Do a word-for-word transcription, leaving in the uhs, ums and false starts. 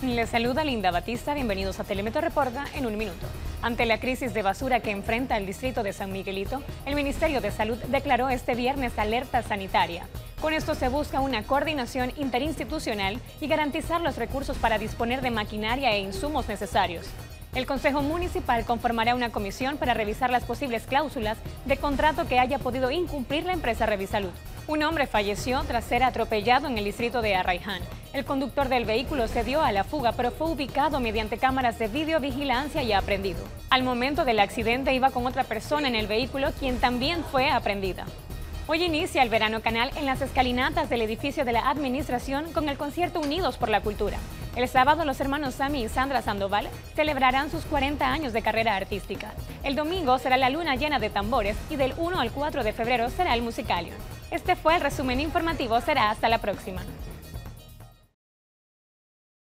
Les saluda Linda Batista, bienvenidos a Telemetro Reporta en un minuto. Ante la crisis de basura que enfrenta el distrito de San Miguelito, el Ministerio de Salud declaró este viernes alerta sanitaria. Con esto se busca una coordinación interinstitucional y garantizar los recursos para disponer de maquinaria e insumos necesarios. El Consejo Municipal conformará una comisión para revisar las posibles cláusulas de contrato que haya podido incumplir la empresa Revisalud. Un hombre falleció tras ser atropellado en el distrito de Arraiján. El conductor del vehículo se dio a la fuga, pero fue ubicado mediante cámaras de videovigilancia y aprehendido. Al momento del accidente iba con otra persona en el vehículo, quien también fue aprehendida. Hoy inicia el Verano Canal en las escalinatas del edificio de la Administración con el concierto Unidos por la Cultura. El sábado los hermanos Sammy y Sandra Sandoval celebrarán sus cuarenta años de carrera artística. El domingo será la luna llena de tambores y del uno al cuatro de febrero será el Musicalion. Este fue el resumen informativo, será hasta la próxima.